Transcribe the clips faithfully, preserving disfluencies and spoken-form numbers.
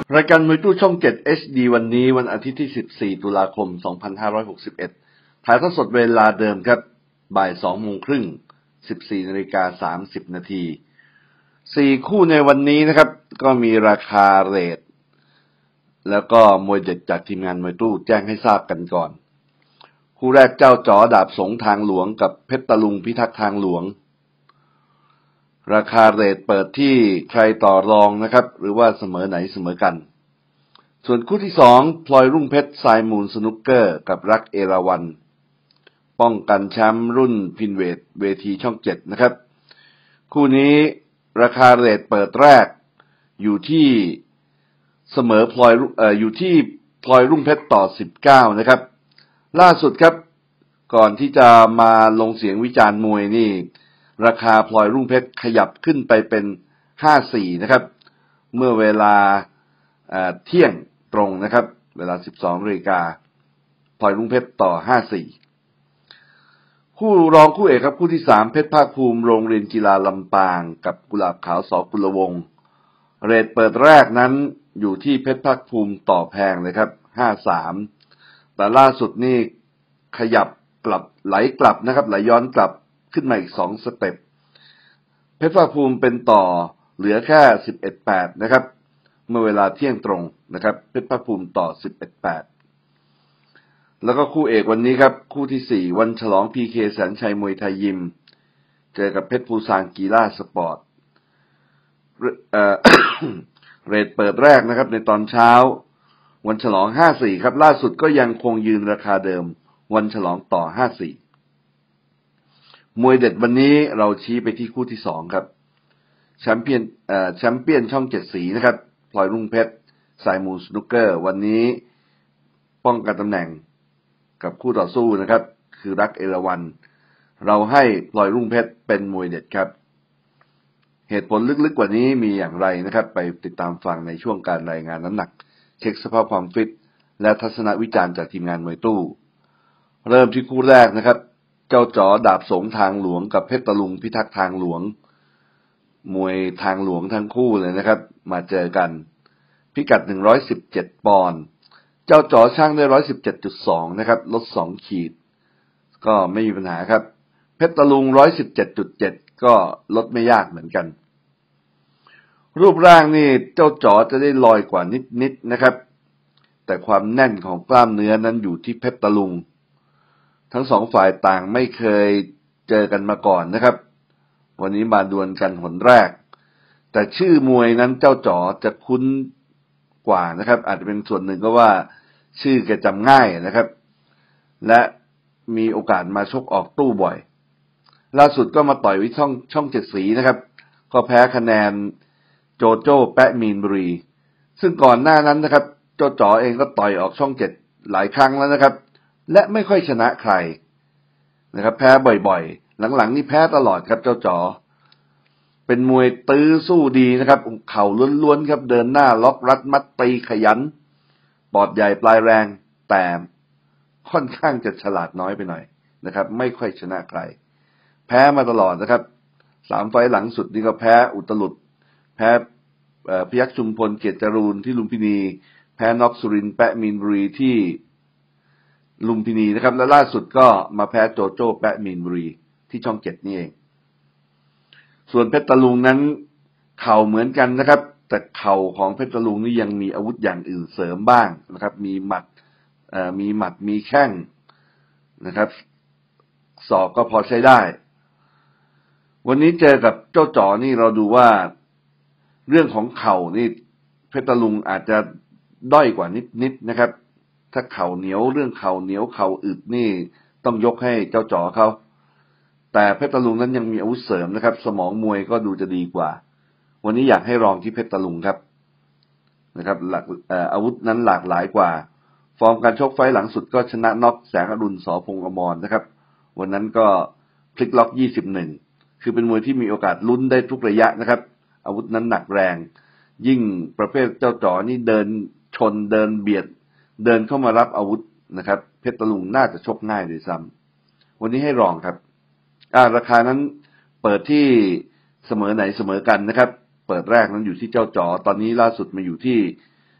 รายการมวยตู้ช่องเจ็ด เอช ดี วันนี้วันอาทิตย์ที่สิบสี่ตุลาคมสองพันห้าร้อยหกสิบเอ็ดถ่ายทอดสดเวลาเดิมครับบ่ายสองโมงครึ่ง สิบสี่นาฬิกาสามสิบนาทีสี่คู่ในวันนี้นะครับก็มีราคาเรทแล้วก็มวยเด็ดจากทีมงานมวยตู้แจ้งให้ทราบกันก่อนคู่แรกเจ้าจ๋อดาบสงทางหลวงกับเพชรตะลุงพิทักษ์ทางหลวงราคาเรทเปิดที่ใครต่อรองนะครับหรือว่าเสมอไหนเสมอกันส่วนคู่ที่สองพลอยรุ่งเพชรทรายมูลสนุกเกอร์กับรักเอราวัณป้องกันแชมป์รุ่นพินเวทเวทีช่องเจ็ดนะครับคู่นี้ราคาเรทเปิดแรกอยู่ที่เสมอพลอยเอ่ออยู่ที่พลอยรุ่งเพชรต่อสิบเก้านะครับล่าสุดครับก่อนที่จะมาลงเสียงวิจารณ์มวยนี่ราคาพลอยรุ่งเพชรขยับขึ้นไปเป็นห้าสิบสี่นะครับเมื่อเวลาเอ่อเที่ยงตรงนะครับเวลา สิบสองนาฬิกาพลอยรุ่งเพชรต่อห้าสิบสี่คู่รองคู่เอกครับคู่ที่สามเพชรภาคภูมิโรงเรียนกีฬาลำปางกับกุหลาบขาวสกุลวงศ์เรทเปิดแรกนั้นอยู่ที่เพชรภาคภูมิต่อแพงเลยครับห้าสิบสามแต่ล่าสุดนี่ขยับกลับไหลกลับนะครับไหลย้อนกลับขึ้นมาอีกสองสเต็ปเพชรภาคภูมิเป็นต่อเหลือแค่ สิบเอ็ดแปด นะครับเมื่อเวลาเที่ยงตรงนะครับเพชรภาคภูมิต่อ สิบเอ็ดแปด แล้วก็คู่เอกวันนี้ครับคู่ที่สี่วันฉลอง พี เค แสนชัยมวยไทยยิมเจอกับเพชรภูซางกีฬาสปอร์ตเอ่อ เรทเปิดแรกนะครับในตอนเช้าวันฉลองห้าสิบสี่ครับล่าสุดก็ยังคงยืนราคาเดิมวันฉลองต่อห้าสิบสี่มวยเด็ดวันนี้เราชี้ไปที่คู่ที่สองครับแชมเปี้ยนเอ่อแชมเปี้ยนช่องเจ็ดสีนะครับพลอยรุ่งเพชรสายมูลสนุกเกอร์วันนี้ป้องกันตำแหน่งกับคู่ต่อสู้นะครับคือรักเอราวัณเราให้พลอยรุ่งเพชรเป็นมวยเด็ดครับเหตุผลลึกๆกว่านี้มีอย่างไรนะครับไปติดตามฟังในช่วงการรายงานน้ำหนักเช็คสภาพความฟิตและทัศนวิจารณ์จากทีมงานมวยตู้เริ่มที่คู่แรกนะครับเจ้าจ๋อดาบสงทางหลวงกับเพชรตะลุงพิทักษ์ทางหลวงมวยทางหลวงทั้งคู่เลยนะครับมาเจอกันพิกัดหนึ่งร้อยสิบเจ็ดปอนด์เจ้าจ๋อช่างได้ หนึ่งร้อยสิบเจ็ดจุดสอง นะครับลดสองขีดก็ไม่มีปัญหาครับเพชรตะลุง หนึ่งร้อยสิบเจ็ดจุดเจ็ด ก็ลดไม่ยากเหมือนกันรูปร่างนี่เจ้าจ๋อจะได้ลอยกว่านิดๆนะครับแต่ความแน่นของกล้ามเนื้อนั้นอยู่ที่เพชรตะลุงทั้งสองฝ่ายต่างไม่เคยเจอกันมาก่อนนะครับวันนี้มาดวลกันหนแรกแต่ชื่อมวยนั้นเจ้าจ๋อจะคุ้นกว่านะครับอาจจะเป็นส่วนหนึ่งก็ว่าชื่อแกจำง่ายนะครับและมีโอกาสมาชกออกตู้บ่อยล่าสุดก็มาต่อยวิช่องช่องเจ็ดสีนะครับก็แพ้คะแนนโจโจ้แปะมีนบุรีซึ่งก่อนหน้านั้นนะครับเจ้าจ๋อเองก็ต่อยออกช่องเจ็ดหลายครั้งแล้วนะครับและไม่ค่อยชนะใครนะครับแพ้บ่อยๆหลังๆนี่แพ้ตลอดครับเจ้าจ๋อเป็นมวยตื้อสู้ดีนะครับเข่าล้วนๆครับเดินหน้าล็อกรัดมัดตีขยันปอดใหญ่ปลายแรงแต่ค่อนข้างจะฉลาดน้อยไปหน่อยนะครับไม่ค่อยชนะใครแพ้มาตลอดนะครับสามไฟล์หลังสุดนี่ก็แพ้อุตลุดแพ้พยัคฆ์ชุมพลเกียรติจรูนที่ลุมพินีแพ้น็อกสุรินทร์แปะมีนบุรีที่ลุมพินีนะครับและล่าสุดก็มาแพ้โจโจ้แปะมีนบุรีที่ช่องเจ็ดนี่เองส่วนเพชรตะลุงนั้นเข่าเหมือนกันนะครับแต่เข่าของเพชรตะลุงนี่ยังมีอาวุธอย่างอื่นเสริมบ้างนะครับมีหมัดเอ่อมีหมัดมีแข้งนะครับศอกก็พอใช้ได้วันนี้เจอกับเจ้าจ๋อนี่เราดูว่าเรื่องของเข่านี่เพชรตะลุงอาจจะด้อยกว่านิดๆนะครับถ้าเข่าเหนียวเรื่องเข่าเหนียวเข่าอึดนี่ต้องยกให้เจ้าจ๋อเขาแต่เพชรตะลุงนั้นยังมีอาวุธเสริมนะครับสมองมวยก็ดูจะดีกว่าวันนี้อยากให้ลองที่เพชรตะลุงครับนะครับหลักเอ่ออาวุธนั้นหลากหลายกว่าฟอร์มการชกไฟล์หลังสุดก็ชนะน็อกแสงอรุณสพงษ์อมรนะครับวันนั้นก็พลิกล็อกยี่สิบเอ็ดคือเป็นมวยที่มีโอกาสลุ้นได้ทุกระยะนะครับอาวุธนั้นหนักแรงยิ่งประเภทเจ้าจ๋อนี่เดินชนเดินเบียดเดินเข้ามารับอาวุธนะครับเพชรตะลุงน่าจะชกง่ายด้วยซ้ำวันนี้ให้ลองครับอ่าราคานั้นเปิดที่เสมอไหนเสมอกันนะครับเปิดแรกนั้นอยู่ที่เจ้าจ๋อตอนนี้ล่าสุดมาอยู่ที่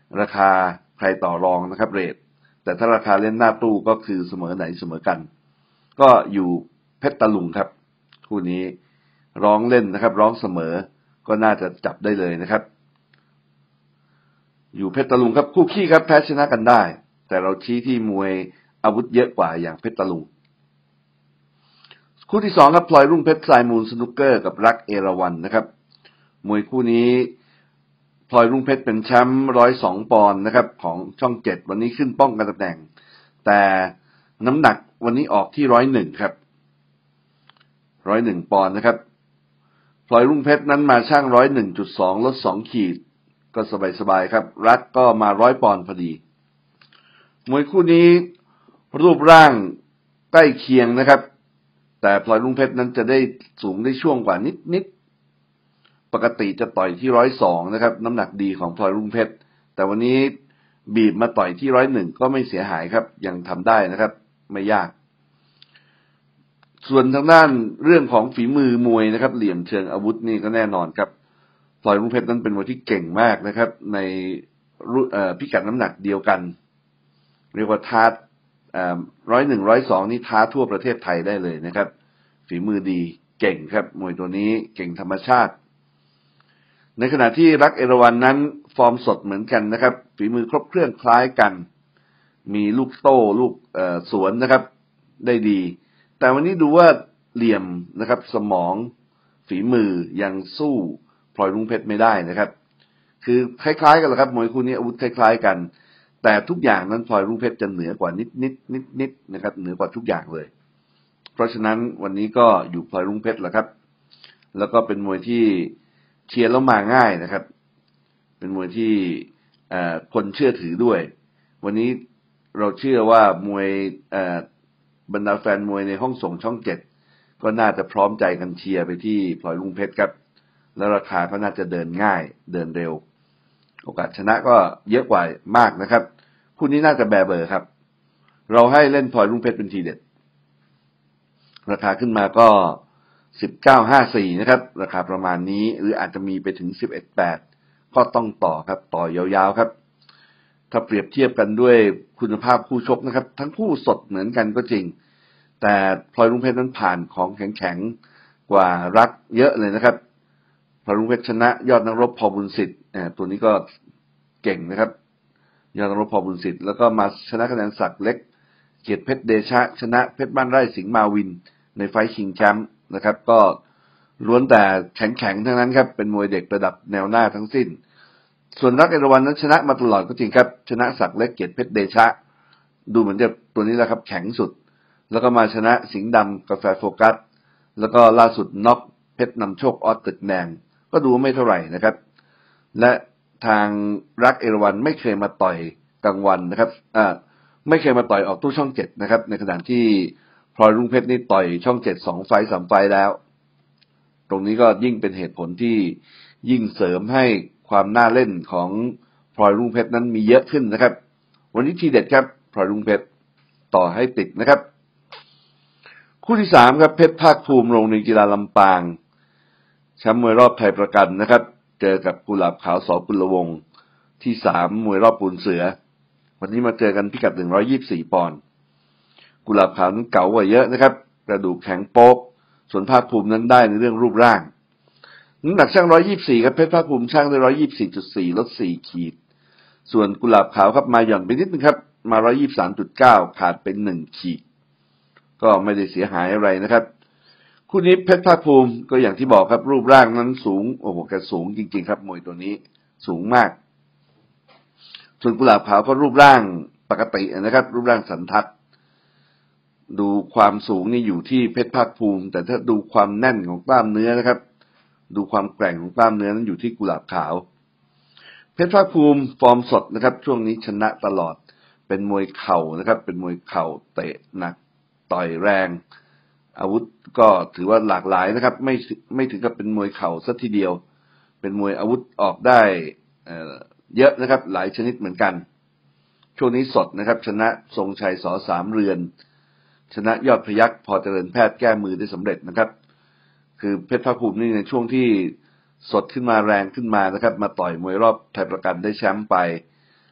ราคาใครต่อรองนะครับเรทแต่ถ้าราคาเล่นหน้าตู้ก็คือเสมอไหนเสมอกันก็อยู่เพชรตะลุงครับคู่นี้ร้องเล่นนะครับร้องเสมอก็น่าจะจับได้เลยนะครับอยู่เพชรตะลุงครับคู่ขี้ครับแพ้ชนะกันได้แต่เราชี้ที่มวยอาวุธเยอะกว่าอย่างเพชรตะลุงคู่ที่สองครับพลอยรุ่งเพชรทรายมูลสนุกเกอร์กับรักเอราวัณนะครับมวยคู่นี้พลอยรุ่งเพชรเป็นแชมป์ร้อยสองปอนด์นะครับของช่องเจ็ดวันนี้ขึ้นป้องกันตำแหน่งแต่น้ำหนักวันนี้ออกที่ร้อยหนึ่งครับร้อยหนึ่งปอนด์นะครับพลอยรุ่งเพชรนั้นมาช่างร้อยหนึ่งจุดสองลดสองขีดก็สบายๆครับรักก็มาร้อยปอนด์พอดีมวยคู่นี้รูปร่างใกล้เคียงนะครับแต่พลอยรุ่งเพชรนั้นจะได้สูงได้ช่วงกว่านิดๆปกติจะต่อยที่ร้อยสองนะครับน้ำหนักดีของพลอยรุ่งเพชรแต่วันนี้บีบมาต่อยที่ร้อยหนึ่งก็ไม่เสียหายครับยังทำได้นะครับไม่ยากส่วนทางด้านเรื่องของฝีมือมวยนะครับเหลี่ยมเชิงอาวุธนี่ก็แน่นอนครับพลอยรุ่งเพชรนั้นเป็นมวยที่เก่งมากนะครับในพิกัดน้ำหนักเดียวกันเรียกว่าท้าร้อยหนึ่งร้อยสองนี่ท้าทั่วประเทศไทยได้เลยนะครับฝีมือดีเก่งครับมวยตัวนี้เก่งธรรมชาติในขณะที่รักเอราวัณนั้นฟอร์มสดเหมือนกันนะครับฝีมือครบเครื่องคล้ายกันมีลูกโต้ลูกสวนนะครับได้ดีแต่วันนี้ดูว่าเหลี่ยมนะครับสมองฝีมือยังสู้พลอยรุ่งเพชรไม่ได้นะครับคือคล้ายๆกันแหละครับมวยคู่นี้อาวุธคล้ายๆกันแต่ทุกอย่างนั้นพลอยรุ่งเพชรจะเหนือกว่านิดนิดนิดนิดนะครับเหนือกว่าทุกอย่างเลยเพราะฉะนั้นวันนี้ก็อยู่พลอยรุ่งเพชรแหละครับแล้วก็เป็นมวยที่เชียร์แล้วมาง่ายนะครับเป็นมวยที่คนเชื่อถือด้วยวันนี้เราเชื่อว่ามวยบรรดาแฟนมวยในห้องส่งช่องเจ็ดก็น่าจะพร้อมใจกันเชียร์ไปที่พลอยรุ่งเพชรครับแล้วราคาก็น่าจะเดินง่ายเดินเร็วโอกาสชนะก็เยอะกว่ามากนะครับคู่นี้น่าจะแบเบอร์ครับเราให้เล่นพลอยรุ่งเพชรเป็นทีเด็ดราคาขึ้นมาก็สิบเก้าห้าสี่นะครับราคาประมาณนี้หรืออาจจะมีไปถึงสิบเอ็ดแปดก็ต้องต่อครับต่อยาวๆครับถ้าเปรียบเทียบกันด้วยคุณภาพคู่ชกนะครับทั้งคู่สดเหมือนกันก็จริงแต่พลอยรุ่งเพชรนั้นผ่านของแข็งๆกว่ารักเยอะเลยนะครับพลอยรุ่งเพชรชนะยอดนักรบพอบุญสิทธิ์ตัวนี้ก็เก่งนะครับยอดนักรบพอบุญสิทธิ์แล้วก็มาชนะคะแนนศักดิ์เล็กเกียรติเพชรเดชะชนะเพชรบ้านไร่สิงห์มาวินในไฟท์ชิงแชมป์นะครับก็ล้วนแต่แข็งๆทั้งนั้นครับเป็นมวยเด็กระดับแนวหน้าทั้งสิ้นส่วนรักเอราวัณนั้นชนะมาตลอดก็จริงครับชนะศักดิ์เล็กเกียรติเพชรเดชะดูเหมือนจะตัวนี้แหละครับแข็งสุดแล้วก็มาชนะสิงห์ดำกาแฟโฟกัสแล้วก็ล่าสุดน็อกเพชรนำโชคออสตึกแดงก็ดูไม่เท่าไหร่นะครับและทางรักเอราวัณไม่เคยมาต่อยกลางวันนะครับอ่าไม่เคยมาต่อยออกตู้ช่องเจ็ดนะครับในขณะที่พลอยรุ่งเพชรนี่ต่อยช่องเจ็ดสองไฟสามไฟแล้วตรงนี้ก็ยิ่งเป็นเหตุผลที่ยิ่งเสริมให้ความน่าเล่นของพลอยรุ่งเพชรนั้นมีเยอะขึ้นนะครับวันนี้ทีเด็ดครับพลอยรุ่งเพชรต่อให้ติดนะครับคู่ที่สามครับเพชรภาคภูมิโรงเรียนกีฬาลำปางแชมป์มวยรอบไทยประกันนะครับเจอกับกุหลาบขาวสกุลวงศ์ที่สามมวยรอบปูนเสือวันนี้มาเจอกันพิกัดหนึ่งร้อยยี่สิบสี่ปอนด์กุหลาบขาวนั้นเก่ากว่าเยอะนะครับกระดูกแข็งโป๊กส่วนภาคภูมินั้นได้ในเรื่องรูปร่างน้ำหนักช่างหนึ่งร้อยยี่สิบสี่ครับเพชรภาคภูมิช่างได้ หนึ่งร้อยยี่สิบสี่จุดสี่ ลดสี่ขีดส่วนกุหลาบขาวครับมาหย่อนไปนิดนึงครับมา หนึ่งร้อยยี่สิบสามจุดเก้า ขาดเป็นหนึ่งขีดก็ไม่ได้เสียหายอะไรนะครับคู่นี้เพชรภาคภูมิก็อย่างที่บอกครับรูปร่างนั้นสูงโอ้โหแกสูงจริงๆครับมวยตัวนี้สูงมากส่วนกุหลาบขาวก็รูปร่างปกตินะครับรูปร่างสันทัดดูความสูงนี่อยู่ที่เพชรภาคภูมิแต่ถ้าดูความแน่นของกล้ามเนื้อนะครับดูความแกร่งของกล้ามเนื้อนั้นอยู่ที่กุหลาบขาวเพชรภาคภูมิฟอร์มสดนะครับช่วงนี้ชนะตลอดเป็นมวยเข่านะครับเป็นมวยเข่าเตะหนักต่อยแรงอาวุธก็ถือว่าหลากหลายนะครับไม่ไม่ถึงกับเป็นมวยเข่าสักทีเดียวเป็นมวยอาวุธออกได้เอ่อเยอะนะครับหลายชนิดเหมือนกันช่วงนี้สดนะครับชนะทรงชัยสอสามเรือนชนะยอดพยัคฆ์พอเจริญแพทย์แก้มือได้สำเร็จนะครับคือเพชรภาคภูมินี่ในช่วงที่สดขึ้นมาแรงขึ้นมานะครับมาต่อยมวยรอบไทยประกันได้แชมป์ไป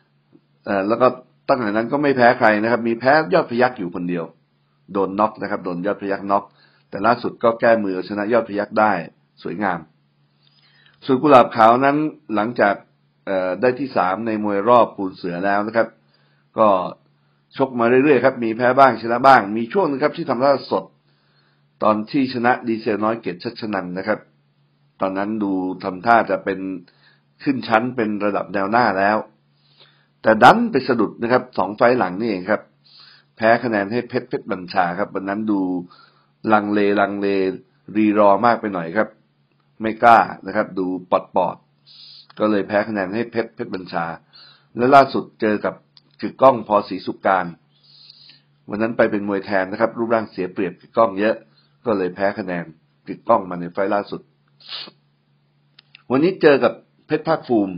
เอ่อแล้วก็ตั้งแต่นั้นก็ไม่แพ้ใครนะครับมีแพ้ยอดพยัคฆ์อยู่คนเดียวโดนน็อกนะครับโดนยอดพยัคฆ์น็อกแต่ล่าสุดก็แก้มือชนะยอดพยัคฆ์ได้สวยงามส่วนกุหลาบขาวนั้นหลังจากเอ่อได้ที่สามในมวยรอบปูนเสือแล้วนะครับก็ชกมาเรื่อยๆครับมีแพ้บ้างชนะบ้างมีช่วงนึงครับที่ทำท่าสดตอนที่ชนะดีเซลน้อยเกียรติชัชนันท์นะครับตอนนั้นดูทำท่าจะเป็นขึ้นชั้นเป็นระดับแนวหน้าแล้วแต่ดันไปสะดุดนะครับสองไฟล์หลังนี่เองครับแพ้คะแนนให้เพชรเพชรบัญชาครับวันนั้นดูลังเลลังเลรีรอมากไปหน่อยครับไม่กล้านะครับดูปอดปอดก็เลยแพ้คะแนนให้เพชรเพชรบัญชาและล่าสุดเจอกับกึกก้องพอศรีสุการวันนั้นไปเป็นมวยแทนนะครับรูปร่างเสียเปรียบกึกก้องเยอะก็เลยแพ้คะแนนกึกก้องมาในไฟล์ล่าสุดวันนี้เจอกับเพชรภาคภูมิ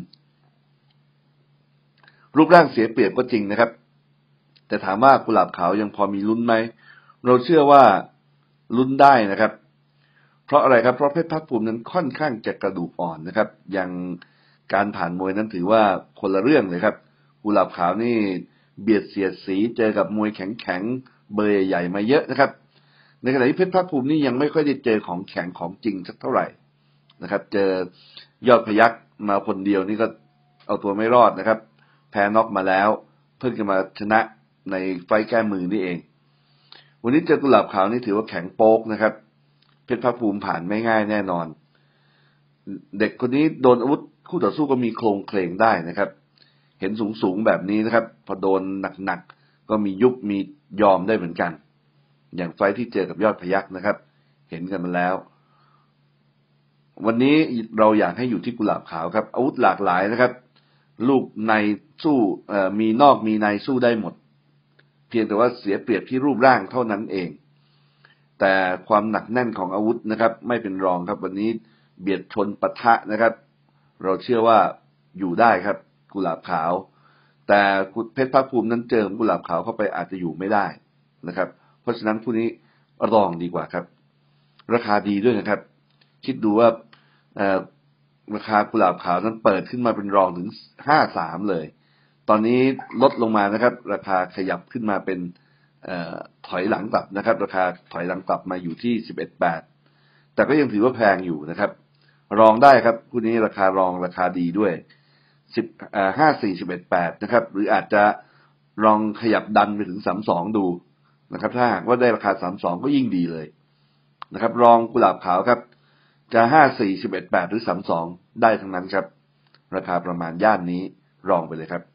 รูปร่างเสียเปรียบก็จริงนะครับแต่ถามว่ากุหลาบขาวยังพอมีลุ้นไหมเราเชื่อว่าลุ้นได้นะครับเพราะอะไรครับเพราะเพชรภาคภูมินั้นค่อนข้างจะกระดูกอ่อนนะครับยังการผ่านมวยนั้นถือว่าคนละเรื่องเลยครับกุหลาบขาวนี่เบียดเสียดสีเจอกับมวยแข็งๆเบอร์ใหญ่มาเยอะนะครับในขณะที่เพชรภาคภูมินี่ยังไม่ค่อยได้เจอของแข็งของจริงสักเท่าไหร่นะครับเจอยอดพยัคฆ์มาคนเดียวนี่ก็เอาตัวไม่รอดนะครับแพ้น็อกมาแล้วเพิ่งจะมาชนะในไฟแก้มือนี่เองวันนี้เจอกุหลาบขาวนี่ถือว่าแข็งโป๊กนะครับเพชรภาคภูมิผ่านไม่ง่ายแน่นอนเด็กคนนี้โดนอาวุธคู่ต่อสู้ก็มีโครงเคลงได้นะครับเห็นสูงๆแบบนี้นะครับพอโดนหนักๆก็มียุบมียอมได้เหมือนกันอย่างไฟที่เจอกับยอดพยัคฆ์นะครับเห็นกันมาแล้ววันนี้เราอยากให้อยู่ที่กุหลาบขาวครับอาวุธหลากหลายนะครับลูกในสู้มีนอกมีในสู้ได้หมดเพียงแต่ว่าเสียเปรียบที่รูปร่างเท่านั้นเองแต่ความหนักแน่นของอาวุธนะครับไม่เป็นรองครับวันนี้เบียดชนปะทะนะครับเราเชื่อว่าอยู่ได้ครับกุหลาบขาวแต่เพชรภาคภูมินั้นเจอกุหลาบขาวเข้าไปอาจจะอยู่ไม่ได้นะครับเพราะฉะนั้นผู้นี้รองดีกว่าครับราคาดีด้วยนะครับคิดดูว่าราคากุหลาบขาวนั้นเปิดขึ้นมาเป็นรองถึงห้าสิบสามเลยตอนนี้ลดลงมานะครับราคาขยับขึ้นมาเป็นถอยหลังกลับนะครับราคาถอยหลังกลับมาอยู่ที่สิบเอ็ดบาทแต่ก็ยังถือว่าแพงอยู่นะครับรองได้ครับคู่นี้ราคารองราคาดีด้วยสิบห้าสี่สิบเอ็ดแปดนะครับหรืออาจจะลองขยับดันไปถึงสามสองดูนะครับถ้าหากว่าได้ราคาสามสองก็ยิ่งดีเลยนะครับรองกุหลาบขาวครับจะห้าสี่สิบเอ็ดแปดหรือสามสองได้ทั้งนั้นครับราคาประมาณย่านนี้รองไปเลยครับ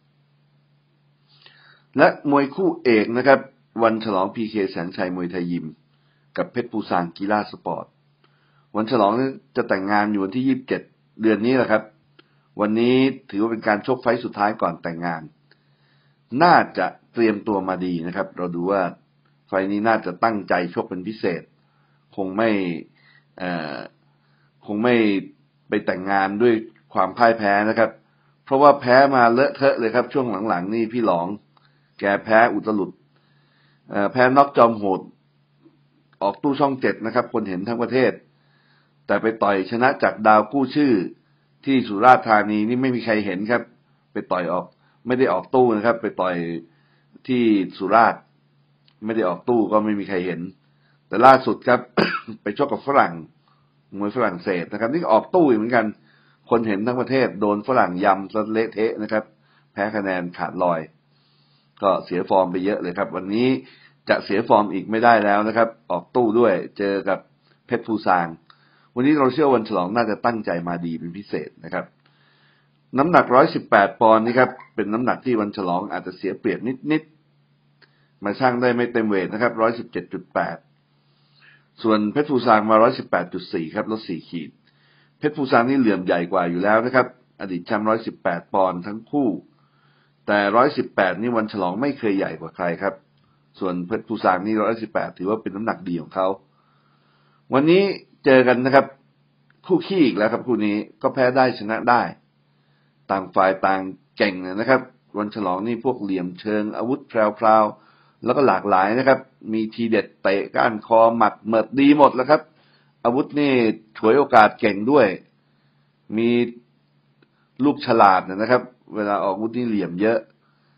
และมวยคู่เอกนะครับวันฉลองพีเคแสนชัยมวยไทยยิมกับเพชรปูซานกีฬาสปอร์ตวันฉลองจะแต่งงานอยู่วันที่ยี่สิบเจ็ดเดือนนี้แหละครับวันนี้ถือว่าเป็นการชกไฟต์สุดท้ายก่อนแต่งงานน่าจะเตรียมตัวมาดีนะครับเราดูว่าไฟต์นี้น่าจะตั้งใจชกเป็นพิเศษคงไม่เอ่อคงไม่ไปแต่งงานด้วยความพ่ายแพ้นะครับเพราะว่าแพ้มาเลอะเทอะเลยครับช่วงหลังๆนี่พี่หลองแกแพ้อุตลุดแพ้น็อกจอมโหดออกตู้ช่องเจ็ดนะครับคนเห็นทั้งประเทศแต่ไปต่อยชนะจากดาวกู้ชื่อที่สุราษฎร์ธานีนี่ไม่มีใครเห็นครับไปต่อยออกไม่ได้ออกตู้นะครับไปต่อยที่สุราษฎร์ไม่ได้ออกตู้ก็ไม่มีใครเห็นแต่ล่าสุดครับ ไปชกกับฝรั่งมวยฝรั่งเศสนะครับนี่ออกตู้เหมือนกันคนเห็นทั้งประเทศโดนฝรั่งยำซะเละเทะนะครับแพ้คะแนนขาดลอยก็เสียฟอร์มไปเยอะเลยครับวันนี้จะเสียฟอร์มอีกไม่ได้แล้วนะครับออกตู้ด้วยเจอกับเพชรภูซางวันนี้เราเชื่อวันฉลองน่าจะตั้งใจมาดีเป็นพิเศษนะครับน้ำหนักหนึ่งร้อยสิบแปดปอนด์นี่ครับเป็นน้ำหนักที่วันฉลองอาจจะเสียเปรียบนิดๆมาชั่งได้ไม่เต็มเวทนะครับ หนึ่งร้อยสิบเจ็ดจุดแปด ส่วนเพชรภูซางมา หนึ่งร้อยสิบแปดจุดสี่ ครับลดสี่ขีดเพชรภูซางนี่เหลื่อมใหญ่กว่าอยู่แล้วนะครับอดีตแชมป์หนึ่งร้อยสิบแปดปอนด์ทั้งคู่แต่หนึ่งร้อยสิบแปดนี่วันฉลองไม่เคยใหญ่กว่าใครครับส่วนเพชรภูซางนี่หนึ่งร้อยสิบแปดถือว่าเป็นน้ำหนักดีของเขาวันนี้เจอกันนะครับคู่ขี้อีกแล้วครับคู่นี้ก็แพ้ได้ชนะได้ต่างฝ่ายต่างเก่งนะครับวันฉลองนี่พวกเหลี่ยมเชิงอาวุธแพรวๆแล้วก็หลากหลายนะครับมีทีเด็ดเตะก้านคอหมัดเหมิดดีหมดแล้วครับอาวุธนี่ฉวยโอกาสเก่งด้วยมีลูกฉลาดนะครับเวลาออกอาวุธนี่เหลี่ยมเยอะ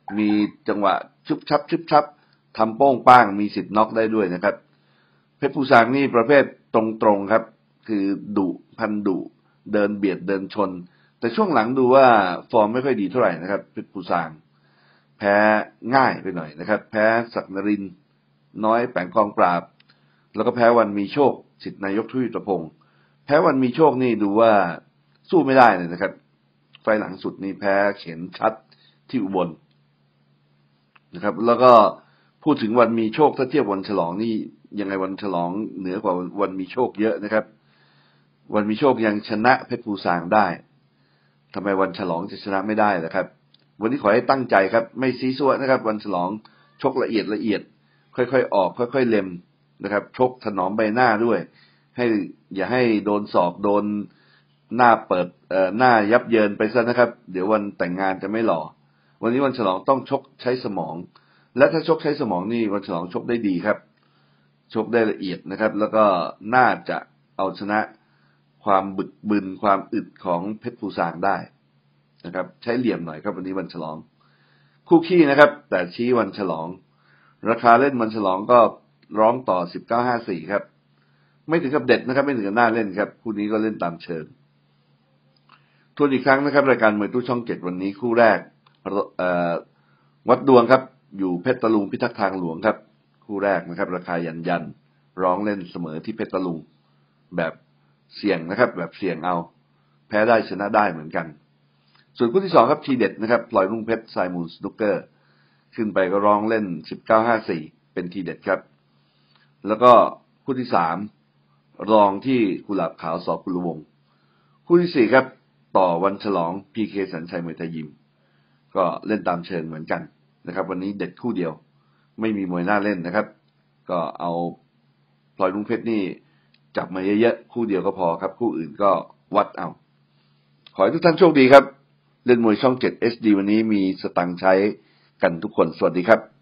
มีจังหวะชุบชับชุบชับทำโป้งป้างมีสิทธิ์น็อกได้ด้วยนะครับเพชรภูซางนี่ประเภทตรงๆครับคือดุพันดุเดินเบียดเดินชนแต่ช่วงหลังดูว่าฟอร์มไม่ค่อยดีเท่าไหร่นะครับเพชรภูซางแพ้ง่ายไปหน่อยนะครับแพ้ศักดิ์นรินทร์น้อยแปงกองปราบแล้วก็แพ้วันมีโชคสิทธินายกทุยตระพงศ์แพ้วันมีโชคนี่ดูว่าสู้ไม่ได้เลยนะครับไฟหลังสุดนี่แพ้เข็นชัดที่อุบลนะครับแล้วก็พูดถึงวันมีโชคถ้าเทียบวันฉลองนี่ยังไงวันฉลองเหนือกว่าวันมีโชคเยอะนะครับวันมีโชคยังชนะเพชรภูซางได้ทำไมวันฉลองจะชนะไม่ได้ล่ะครับวันนี้ขอให้ตั้งใจครับไม่ซีซัวนะครับวันฉลองชกละเอียดละเอียดค่อยๆออกค่อยๆเล็มนะครับชกถนอมใบหน้าด้วยให้อย่าให้โดนศอกโดนหน้าเปิดเอ่อหน้ายับเยินไปซะนะครับเดี๋ยววันแต่งงานจะไม่หล่อวันนี้วันฉลองต้องชกใช้สมองและถ้าชกใช้สมองนี่วันฉลองชกได้ดีครับชกได้ละเอียดนะครับแล้วก็น่าจะเอาชนะความบึกบึนความอึดของเพชรภูซางได้นะครับใช้เหลี่ยมหน่อยครับวันนี้วันฉลองคู่ขี้นะครับแต่ชี้วันฉลองราคาเล่นวันฉลองก็ร้องต่อ สิบเก้า ห้าสิบสี่ ครับไม่ถึงกับเด็ดนะครับไม่ถึงกับน่าเล่นครับคู่นี้ก็เล่นตามเชิงทวนอีกครั้งนะครับรายการมวยตู้ช่องเจ็ดวันนี้คู่แรกวัดดวงครับอยู่เพชรตะลุงพิทักษ์ทางหลวงครับคู่แรกนะครับราคายันยันร้องเล่นเสมอที่เพชรตะลุงแบบเสี่ยงนะครับแบบเสี่ยงเอาแพ้ได้ชนะได้เหมือนกันส่วนคู่ที่สองครับทีเด็ดนะครับพลอยรุ่งเพชรไซมูนสนุกเกอร์ขึ้นไปก็ร้องเล่น สิบเก้า ห้าสิบสี่ เป็นทีเด็ดครับแล้วก็คู่ที่สามรองที่กุหลาบขาวสกุลวงศ์คู่ที่สี่ครับต่อวันฉลองพีเคสัญชัยมวยไทยยิมก็เล่นตามเชิงเหมือนกันนะครับวันนี้เด็ดคู่เดียวไม่มีมวยน่าเล่นนะครับก็เอาพลอยรุ่งเพชรนี่จับมาเยอะๆคู่เดียวก็พอครับคู่อื่นก็วัดเอาขอให้ทุกท่านโชคดีครับเล่นมวยช่องเจ็ด เอช ดี วันนี้มีสตังค์ใช้กันทุกคนสวัสดีครับ